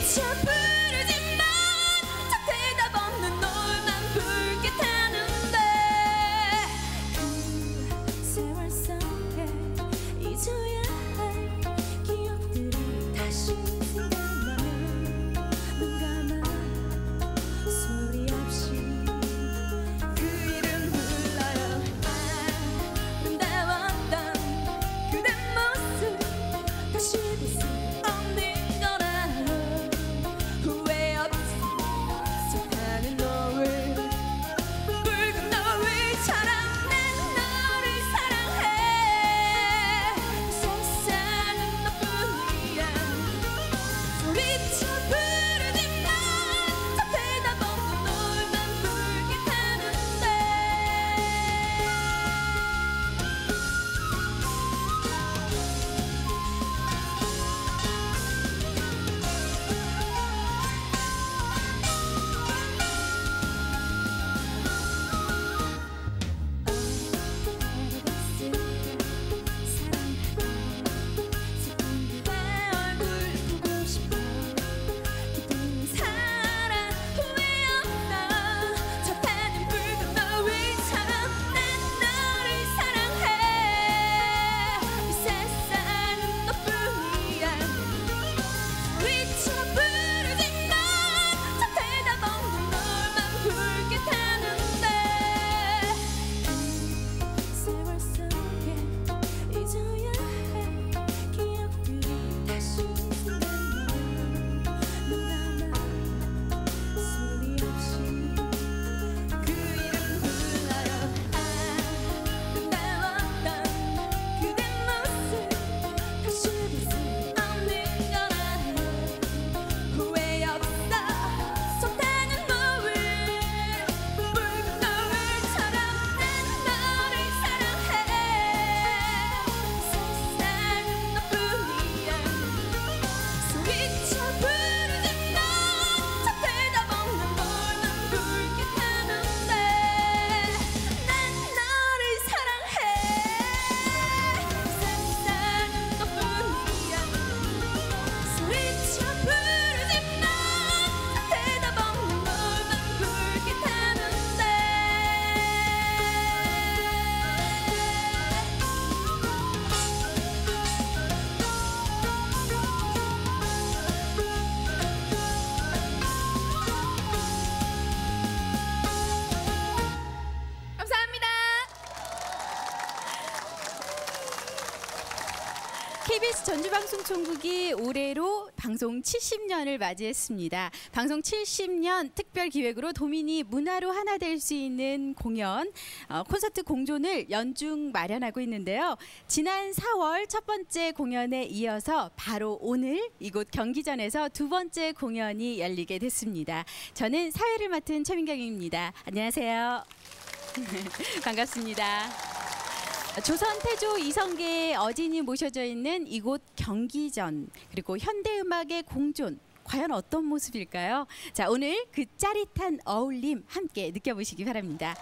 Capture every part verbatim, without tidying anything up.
외쳐 부르지만 저 대답 없는 너만 붉게 타는데 그 세월 속에 잊어야 할 기억들이 다시 생각나면 눈 감아 소리 없이 그 이름 불러요. 아름다웠던 그대 모습 다시 볼 수 없는 걸 알아. 후회 없이 속하는 노을 붉은 노을처럼 난 너를 사랑해. 세상은 너뿐이야. 소리쳐 부르지만 저 대답 없는 너만 붉게 타는데 내 얼굴 보고 싶어. 기쁜 사랑 후회 없어. 저 타는 붉은 노을처럼 난 너를 사랑해. 이 세상은 너뿐이야. 외쳐 부르지만 저 대답 없는 너만 붉게 타는데 세월 속에 잊어야 할 기억들이 다시 생각나면 눈 감아 소리 없이 그 이름 불러요. 아름다웠던 그대 모습 다시 볼 수 없는 걸 알아. 후회 없어 속타는 노을 붉은 노을처럼 난 너를 사랑해. 세상은 너뿐이야. 소리쳐 부르지만 저 대답 없는 너만 붉게 타는데 난 너를 사랑해. 세상은 너뿐이야. 소리쳐 부르지만 저 대답 없는 너만 붉게 타는데 감사합니다. 케이비에스 전주방송총국이 올해로 방송 칠십 년을 맞이했습니다. 방송 칠십 년 특별 기획으로 도민이 문화로 하나 될 수 있는 공연, 어, 콘서트 공존을 연중 마련하고 있는데요. 지난 사월 첫 번째 공연에 이어서 바로 오늘 이곳 경기전에서 두 번째 공연이 열리게 됐습니다. 저는 사회를 맡은 최민경입니다. 안녕하세요. 반갑습니다. 조선 태조 이성계의 어진이 모셔져 있는 이곳 경기전, 그리고 현대음악의 공존, 과연 어떤 모습일까요? 자, 오늘 그 짜릿한 어울림 함께 느껴보시기 바랍니다.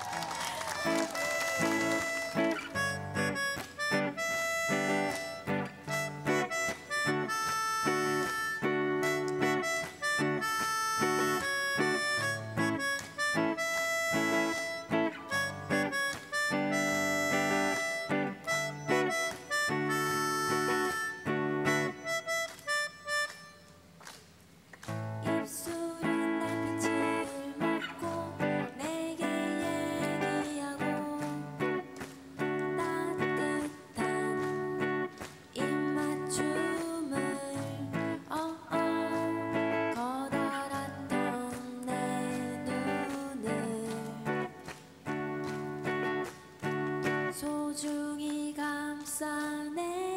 입술은 달빛을 먹고 내게 얘기하고 따뜻한 입맞춤을 어어 커다랗던 내 눈을 소중히 감싸네.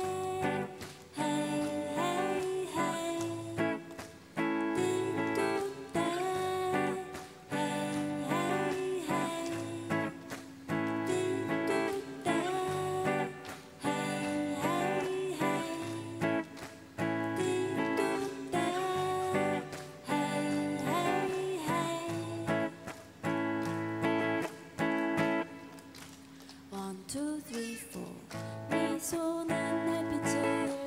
One, two, three, four. 네 손은 달빛을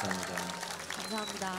감사합니다. 감사합니다.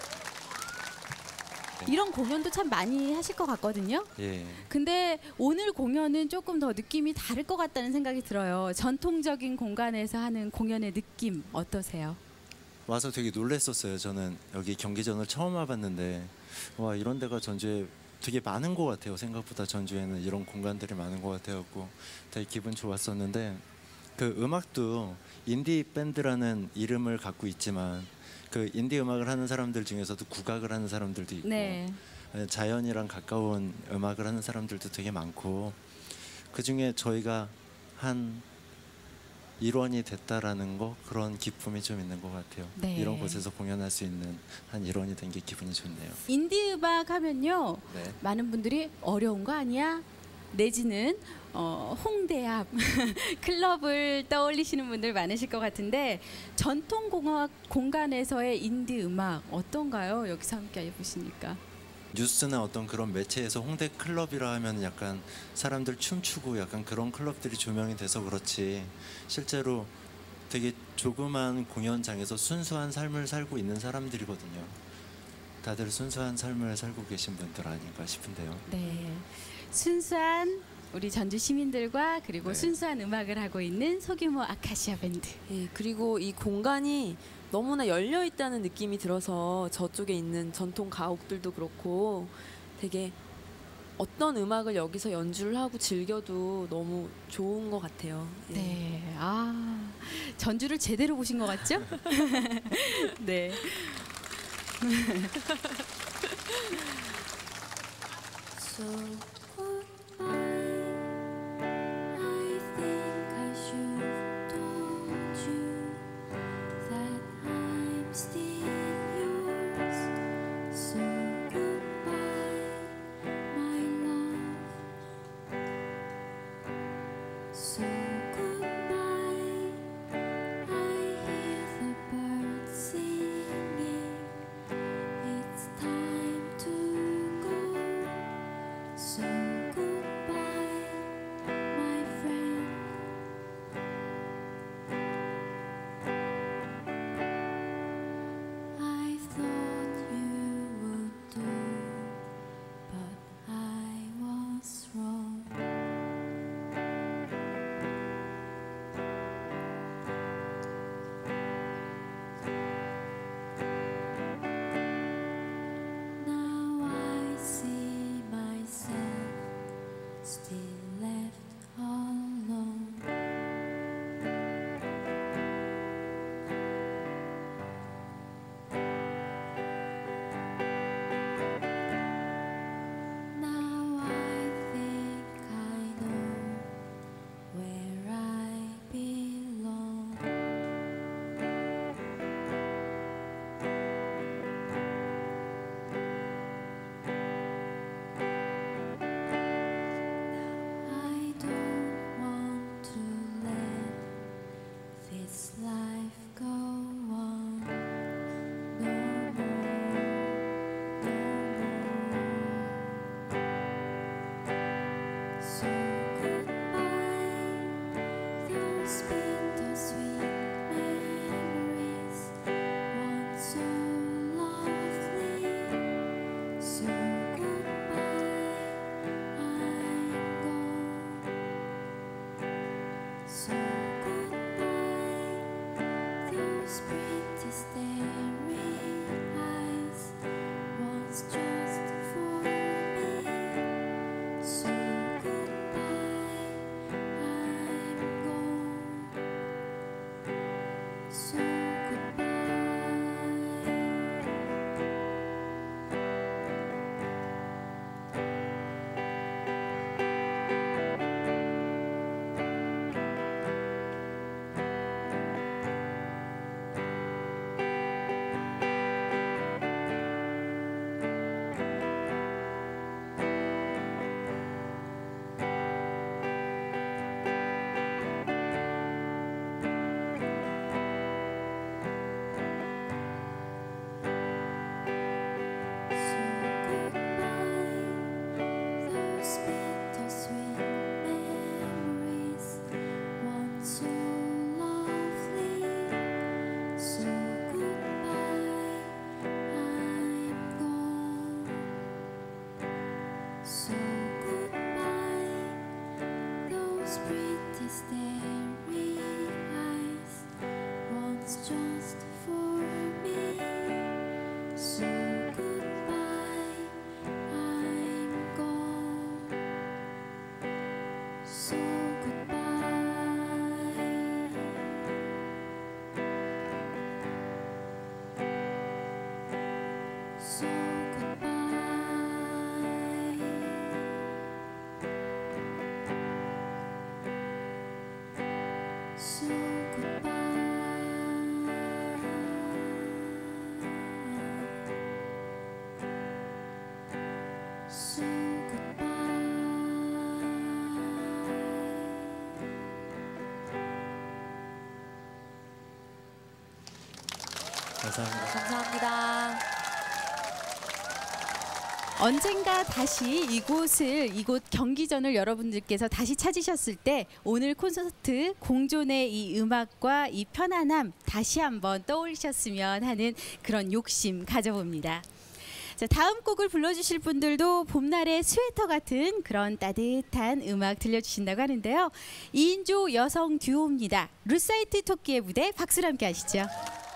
이런 공연도 참 많이 하실 것 같거든요. 예. 근데 오늘 공연은 조금 더 느낌이 다를 것 같다는 생각이 들어요. 전통적인 공간에서 하는 공연의 느낌 어떠세요? 와서 되게 놀랬었어요. 저는 여기 경기전을 처음 와봤는데 와 이런 데가 전주에 되게 많은 것 같아요. 생각보다 전주에는 이런 공간들이 많은 것 같아갖고 되게 기분 좋았었는데 그 음악도 인디 밴드라는 이름을 갖고 있지만 그 인디 음악을 하는 사람들 중에서도 국악을 하는 사람들도 있고 네. 자연이랑 가까운 음악을 하는 사람들도 되게 많고 그 중에 저희가 한 일원이 됐다라는 거 그런 기쁨이 좀 있는 것 같아요. 네. 이런 곳에서 공연할 수 있는 한 일원이 된 게 기분이 좋네요. 인디 음악 하면요. 네. 많은 분들이 어려운 거 아니야? 내지는 어, 홍대 앞 클럽을 떠올리시는 분들 많으실 것 같은데 전통 공학 공간에서의 인디 음악 어떤가요? 여기서 함께 해보시니까. 뉴스나 어떤 그런 매체에서 홍대 클럽이라 하면 약간 사람들 춤추고 약간 그런 클럽들이 조명이 돼서 그렇지 실제로 되게 조그만 공연장에서 순수한 삶을 살고 있는 사람들이거든요. 다들 순수한 삶을 살고 계신 분들 아닌가 싶은데요. 네, 순수한 우리 전주 시민들과 그리고 네. 순수한 음악을 하고 있는 소규모 아카시아 밴드. 예, 그리고 이 공간이 너무나 열려 있다는 느낌이 들어서 저쪽에 있는 전통 가옥들도 그렇고 되게 어떤 음악을 여기서 연주를 하고 즐겨도 너무 좋은 것 같아요. 예. 네, 아 전주를 제대로 보신 것 같죠? 네. So goodbye. I think I should have told you that I'm still yours. So goodbye, my love. So goodbye. I hear the birds singing. It's time to go. So goodbye, my friend. I thought you would do, but I was wrong. Now I see myself still left alone. Now I think I know where I belong. I don't want to let this life go on no more, no more. So goodbye, those bittersweet memories, once so lovely. So goodbye, I'm gone. So goodbye, those pretty staring eyes, once just for me. So goodbye, I'm gone. So goodbye. 감사합니다. 감사합니다. 언젠가 다시 이곳을 이곳 경기전을 여러분들께서 다시 찾으셨을 때 오늘 콘서트 공존의 이 음악과 이 편안함 다시 한번 떠올리셨으면 하는 그런 욕심 가져봅니다. 자, 다음 곡을 불러주실 분들도 봄날의 스웨터 같은 그런 따뜻한 음악 들려주신다고 하는데요. 이인조 여성 듀오입니다. 루사이트 토끼의 무대 박수로 함께 하시죠.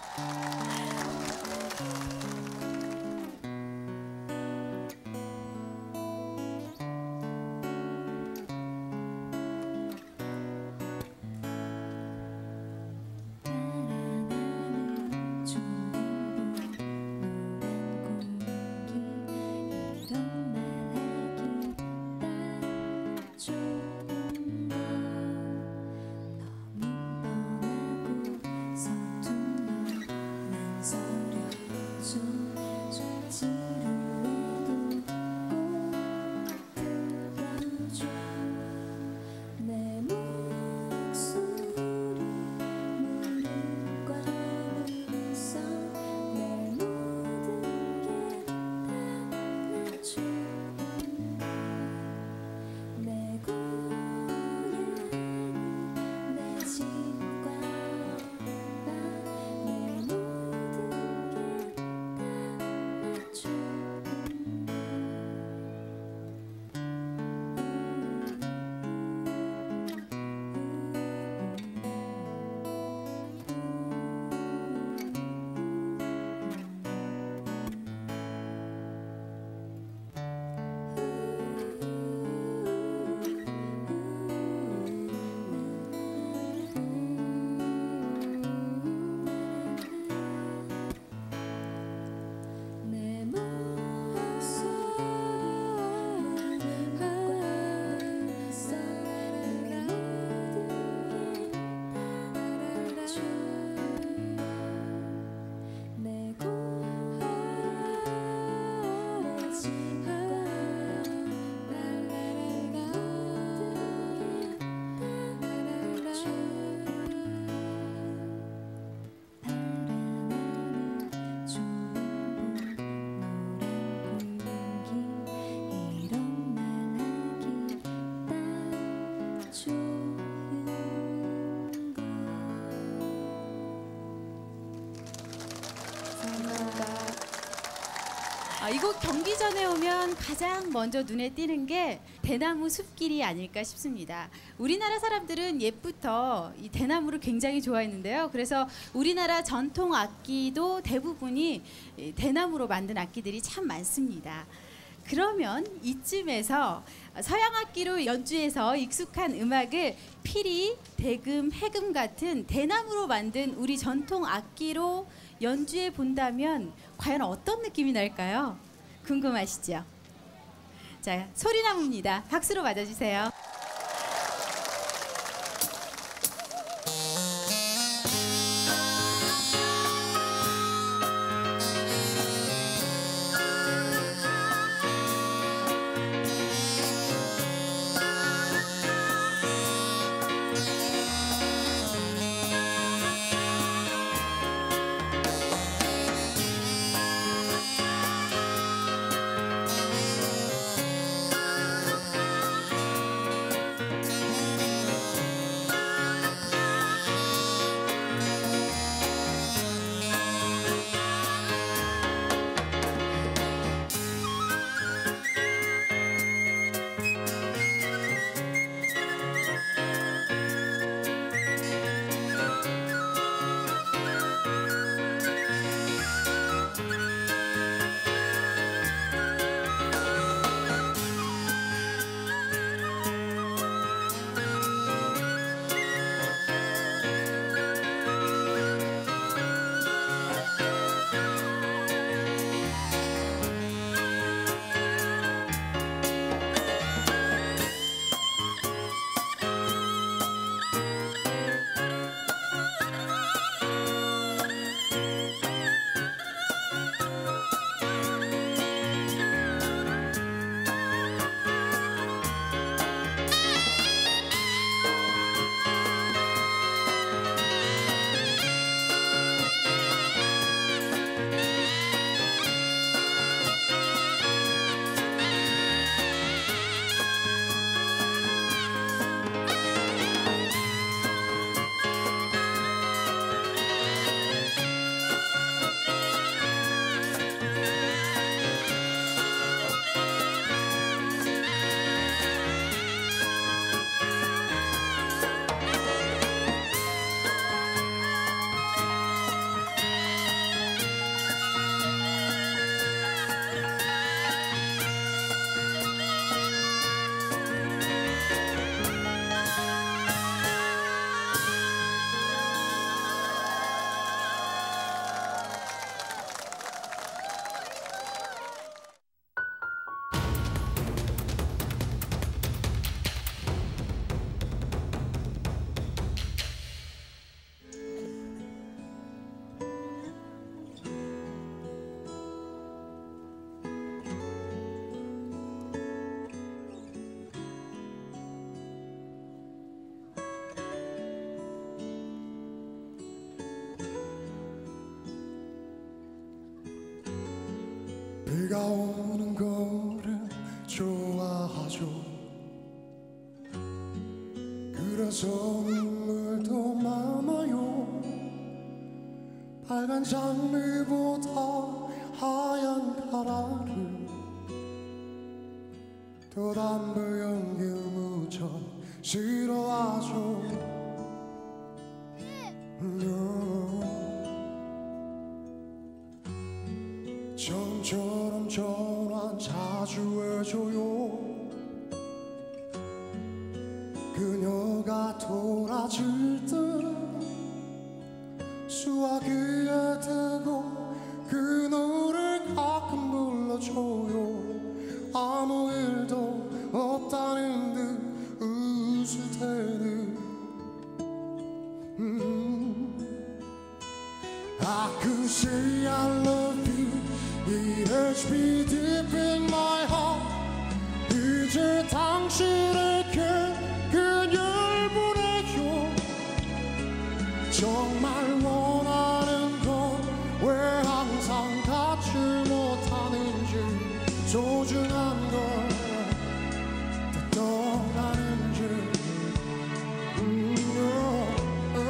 아, 이곳 경기전에 오면 가장 먼저 눈에 띄는 게 대나무 숲길이 아닐까 싶습니다. 우리나라 사람들은 옛부터 이 대나무를 굉장히 좋아했는데요. 그래서 우리나라 전통 악기도 대부분이 대나무로 만든 악기들이 참 많습니다. 그러면 이쯤에서 서양 악기로 연주해서 익숙한 음악을 피리, 대금, 해금 같은 대나무로 만든 우리 전통 악기로 연주해 본다면 과연 어떤 느낌이 날까요? 궁금하시죠? 자, 소리나무입니다. 박수로 맞아주세요. 그저 눈물도 많아요. 빨간 장미보다 하얀 가라를 또 담배 연기 무척 싫어하죠. 처음처럼 전화 자주 해줘요. 그녀가 돌아질 때 수화기에 대고 그 노래 가끔 불러줘요. 아무 일도 없다는 듯 웃을 때는 음. I could say I love you. It hurts me deep in my heart. 이제 당신에게 그녀를 보내줘. 정말 원하는 건 왜 항상 갖지 못하는지, 소중한 걸 다 떠나는지. 음, oh,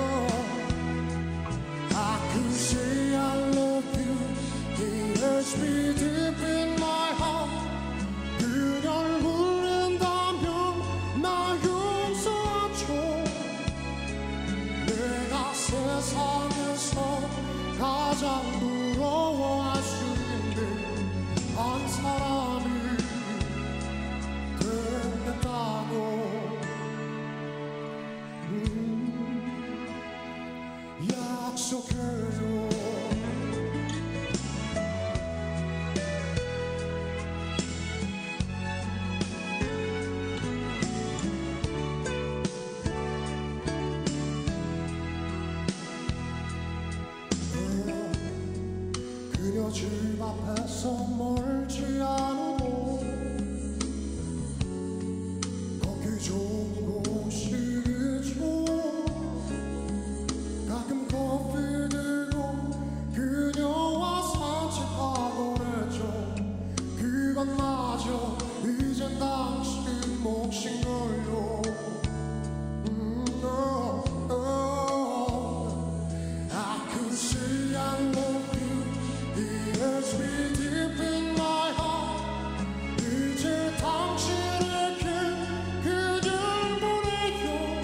oh. I could say I love you. It hurts me deep in my heart. 그녀를 부른다면 나 용서하죠. 내가 세상에서 가장 부러워할 수 있는 한 사람이 되겠다고. 음, 약속해요. 그녀 집 앞에서 멀지 않고 걷기 좋은 곳이죠. 가끔 커피 들고 그녀와 산책하곤 했죠. 그것마저 이젠 당신 몫인걸요. 음, oh, oh. I could say I love you. It hurts me deep in my heart. 이제 당신에게 그녀를 보내요.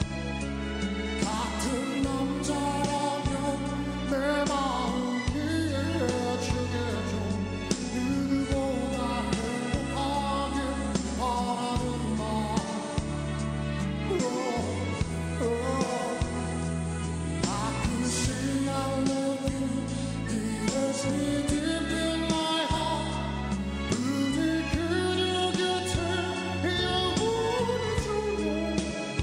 같은 남자라면 내 마음 이해해주겠죠. 누구보다 행복하길 바라는 마음. Oh, oh. I could say I love you. It hurts me deep in my heart. 부디 그녀 곁에 영원히 두고.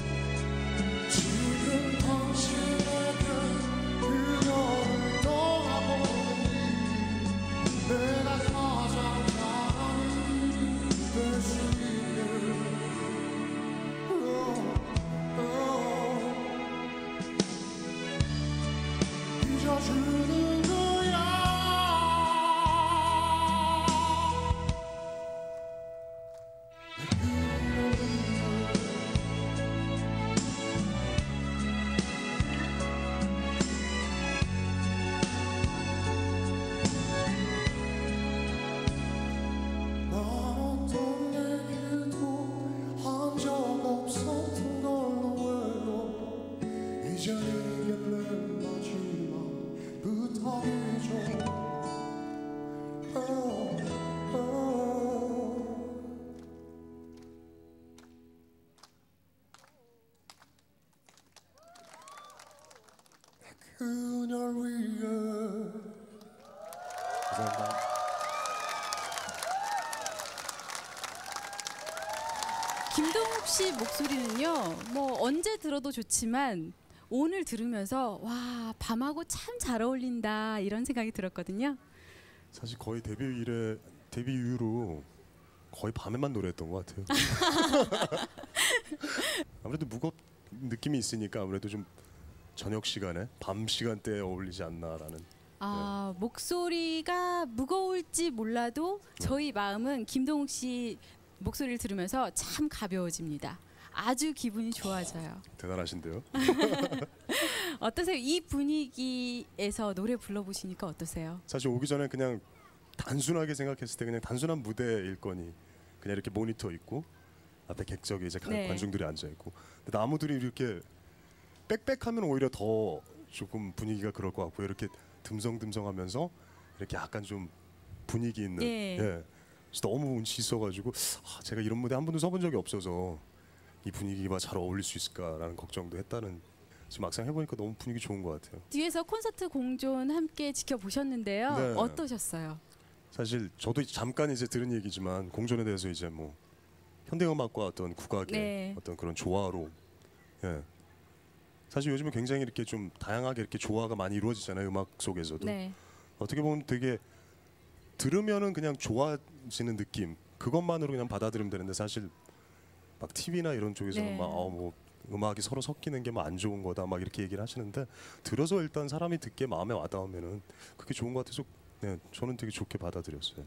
지금 당신에게 그녀를 떠나보니 내가 가장 사랑이 될 수 있는. Oh, oh. 잊어주는 거야. 난 어떤 얘기도 한 적 없었던 걸로 알고. 이제 이게 내 마지막 부탁이죠. Oh, oh. 그녀를 위해. 감사합니다. 김동욱 씨 목소리는요, 뭐 언제 들어도 좋지만 오늘 들으면서 와, 밤하고 참 잘 어울린다 이런 생각이 들었거든요. 사실 거의 데뷔 이래 데뷔 이후로 거의 밤에만 노래했던 것 같아요. 아무래도 무겁 느낌이 있으니까 아무래도 좀 저녁 시간에 밤 시간대에 어울리지 않나라는. 아, 목소리가 무거울지 몰라도 저희 마음은 김동욱 씨 목소리를 들으면서 참 가벼워집니다. 아주 기분이 좋아져요. 대단하신데요. 어떠세요? 이 분위기에서 노래 불러보시니까 어떠세요? 사실 오기 전에 그냥 단순하게 생각했을 때 그냥 단순한 무대일 거니 그냥 이렇게 모니터 있고 앞에 객석에 이제 네. 관중들이 앉아 있고 근데 나무들이 이렇게 빽빽하면 오히려 더 조금 분위기가 그럴 것 같고 이렇게 듬성듬성하면서 이렇게 약간 좀 분위기 있는 예. 예. 그래서 너무 운치 있어가지고 아, 제가 이런 무대 한 번도 서본 적이 없어서 이 분위기와 잘 어울릴 수 있을까라는 걱정도 했다는 지금 막상 해보니까 너무 분위기 좋은 것 같아요. 뒤에서 콘서트 공존 함께 지켜보셨는데요. 네. 어떠셨어요? 사실 저도 잠깐 이제 들은 얘기지만 공존에 대해서 이제 뭐 현대음악과 어떤 국악의 네. 어떤 그런 조화로 예. 사실 요즘은 굉장히 이렇게 좀 다양하게 이렇게 조화가 많이 이루어지잖아요. 음악 속에서도. 네. 어떻게 보면 되게 들으면은 그냥 좋아지는 느낌 그것만으로 그냥 받아들이면 되는데 사실 막 티비나 이런 쪽에서는 네. 막 어 뭐 음악이 서로 섞이는 게 뭐 안 좋은 거다 막 이렇게 얘기를 하시는데 들어서 일단 사람이 듣기에 마음에 와닿으면은 그게 좋은 것 같아서 네, 저는 되게 좋게 받아들였어요.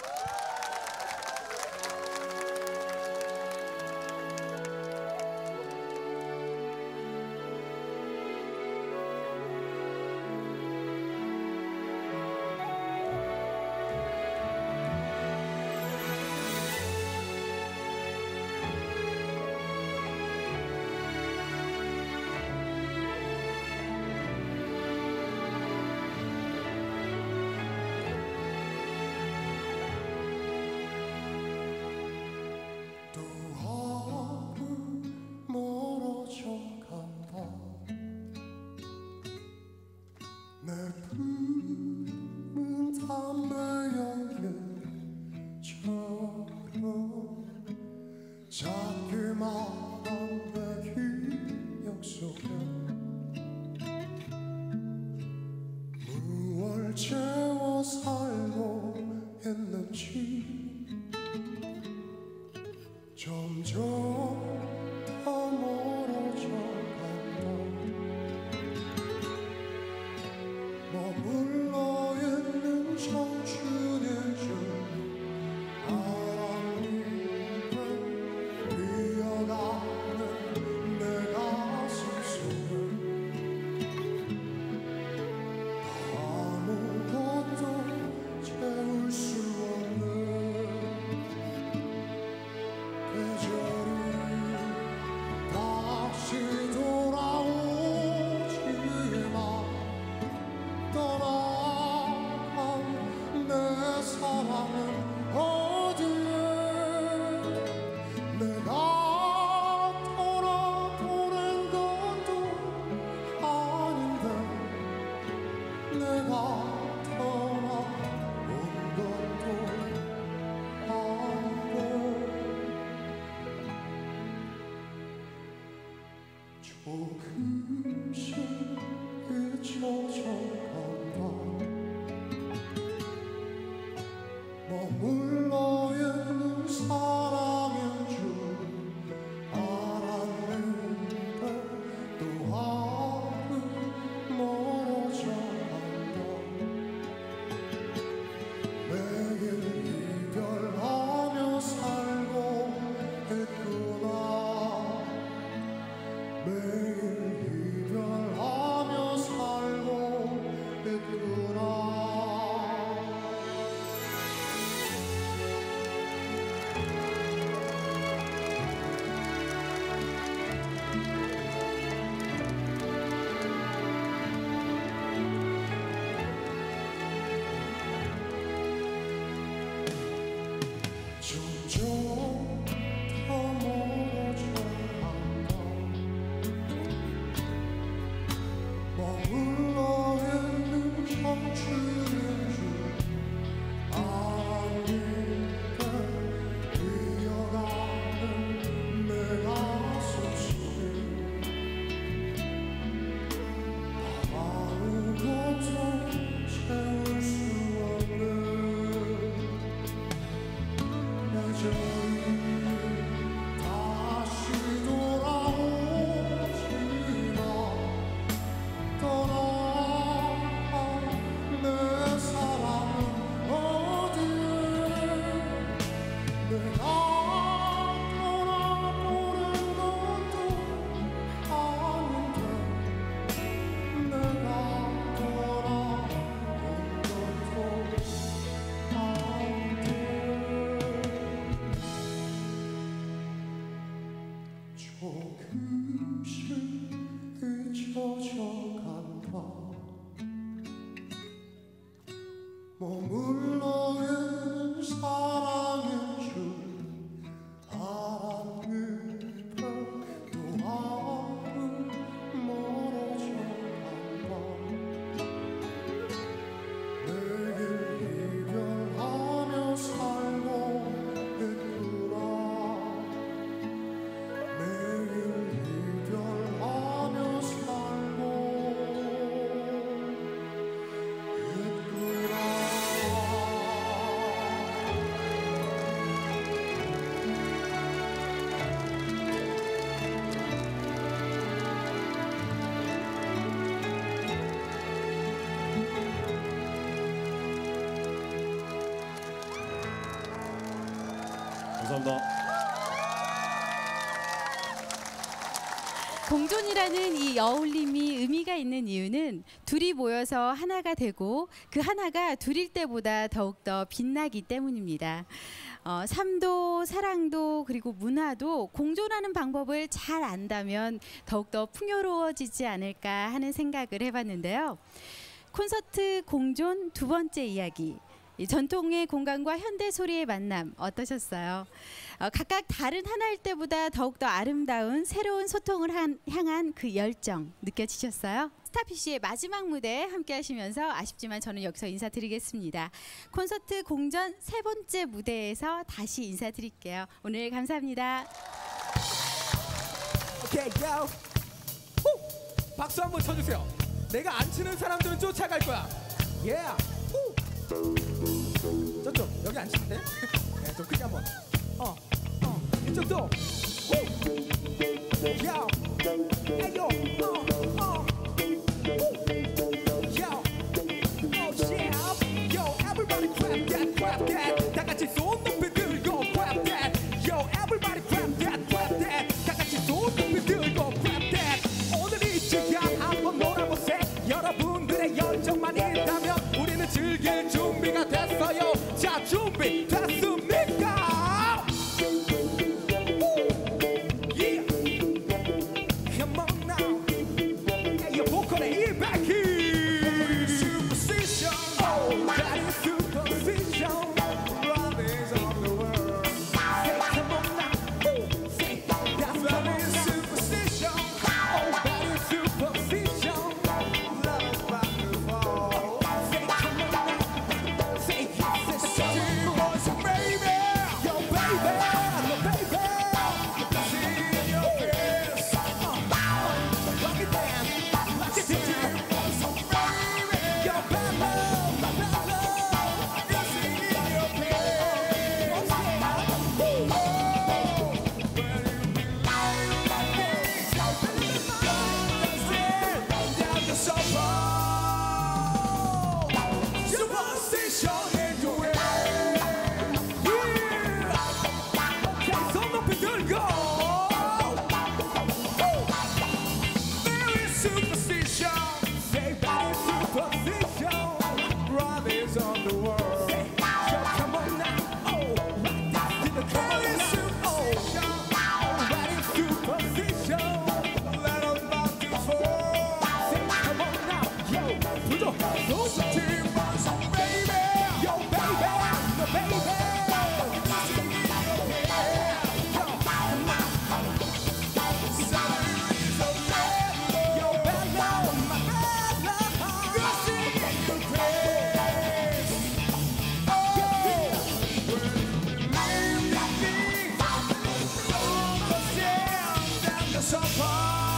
또 하루 멀어져 간다 내 품은 담배 연기처럼 자그마한 내 기억 속에 무얼 채워 살고 있는지 점점 더 멀어져 간다 머물러 있는 청춘의 줄 아랑잎을 뛰어가는 내 가슴 속에 아무것도 채울 수 없는 계절이 다시 돌아오지마 떠나간 내 사랑은 어디에 내가 떠나보낸 것도 아닌데 내가 떠나온 것도 아닌데 조금씩 잊혀져 간다 머물러 있는 사랑인 줄 알았는데 또 하루 멀어져 간다 매일 이별하며 살고 있구나 매일 이별하며 살고 있구나 점점 더 멀어져 간다 머물러 있는 청춘의 줄 아랑잎에 뛰어가는 내 가슴 속에 아무것도 채울 수 없는 계절이 다시 돌아오지마 떠나 잊혀져간다 머물러 있는 사랑의 줄 바람을 펴도 하루 멀어져간다 매일 이별하며 살고 있구나 매일 이별하며 살고 있구나 감사합니다. 공존이라는 이 어울림이 의미가 있는 이유는 둘이 모여서 하나가 되고 그 하나가 둘일 때보다 더욱더 빛나기 때문입니다. 어, 삶도 사랑도 그리고 문화도 공존하는 방법을 잘 안다면 더욱더 풍요로워지지 않을까 하는 생각을 해봤는데요. 콘서트 공존 두 번째 이야기. 이 전통의 공간과 현대 소리의 만남 어떠셨어요? 어, 각각 다른 하나일 때보다 더욱더 아름다운 새로운 소통을 한, 향한 그 열정 느껴지셨어요? 스타피쉬의 마지막 무대 함께 하시면서 아쉽지만 저는 여기서 인사드리겠습니다. 콘서트 공전 세 번째 무대에서 다시 인사드릴게요. 오늘 감사합니다. 오케이, go. 후! 박수 한번 쳐주세요. 내가 안 치는 사람들은 쫓아갈 거야. Yeah. 후! 저쪽 여기 안 치는데? 네, 좀 크게 한번. 어, 어, 이쪽도. 후! 야, 에요, 어, 어. 후! 야, oh yeah. Yo, everybody clap that, clap that. 다 같이 손 높이 들고 clap that. Yo, everybody clap that, clap that. 다 같이 손 높이 들고 clap that. 오늘 이 시간 한번 놀아보세. 여러분들의 열정만 있다면 우리는 즐길 준비가 됐어요. 자, 준비 됐습니까? Yeah. Come on now. Hey, 보컬의 이백희. Superstition. Oh, that is superstition. Love is on the world. Say, come on now. Ooh, say, that's love is superstition. Oh, that is superstition. Love is about to fall. Say, come on now. Say, yes, it's so boys and baby. Yo, baby, no baby. See in your face. Uh, uh, rock it down, rock it down. Baby, yo, bad love, bad love. It's in your face. Woo! Down the sofa. Superstition in your way. Yeah. Okay, 손 높이 들고. Woo. There is superstition. Say that is superstition. Love is on the world. So come on now. Oh, that's in the come on now. Oh, that is superstition. Let us not do fall. Say come on now. Yo, 불도 손 team boys and baby. Yo, baby, no baby. Yo, come on. Yo, bad love, my bad love. You're singing the praise. Oh, down the sofa.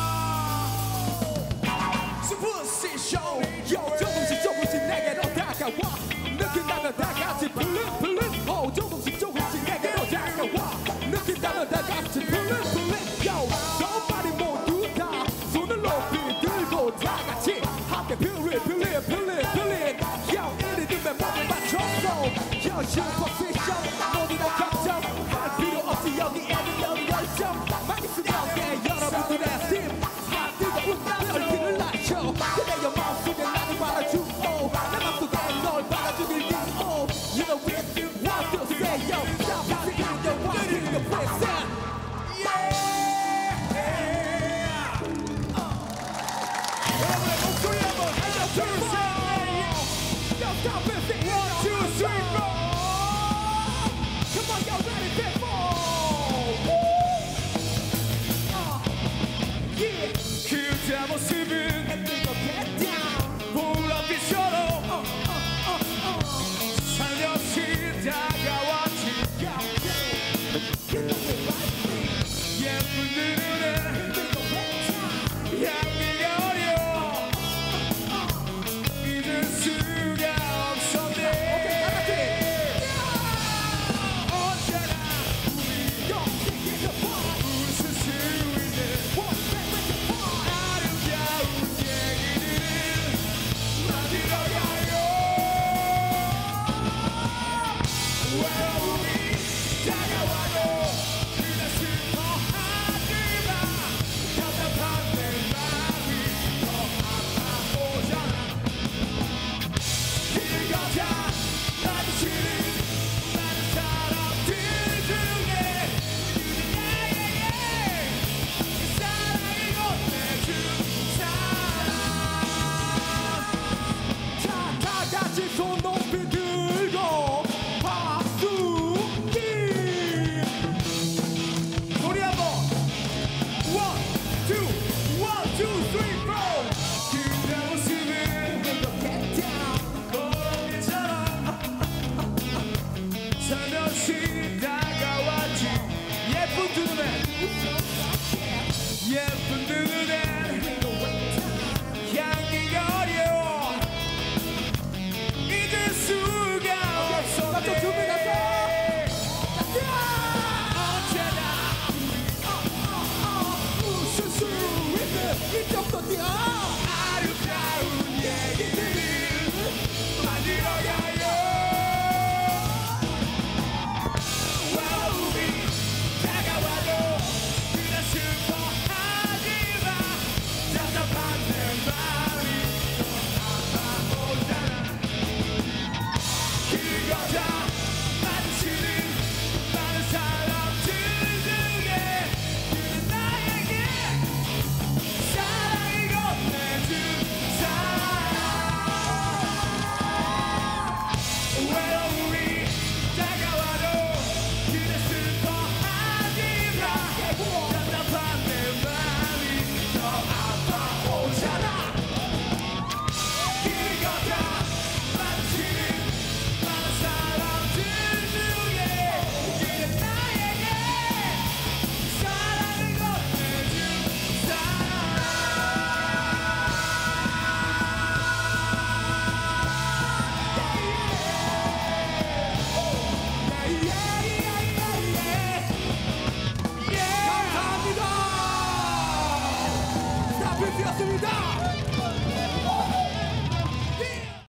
Superstition. Yo, 조금씩 조금씩 내게로 다가와. 느낀다면 다 같이 블링 블링. 어, 조금씩 조금씩 내게로 다가와. 느낀다면 다 같이 블링 블링. Yo, somebody 모두 다 손을 높이 들고 다 같이 함께 블링 블링 블링 블링. Yo, 이 리듬에 몸을 맞춰서. Yo, superstition 모두 다 걱정할 필요 없이 여기에는 여기 열정. 막 있으면 돼 여러분들의 팀. 다 뜨거운 땀 얼굴을 낮춰. 그대여 마음속에 나를 받아주고 내 맘속에 널 받아주길 기도. You know we want to say yo. Stop singing your one in the present. Yeah. Uh. stop and think. One, two, three, four. Come on, y'all ready, people? Woo! Uh, yeah. 그대 모습은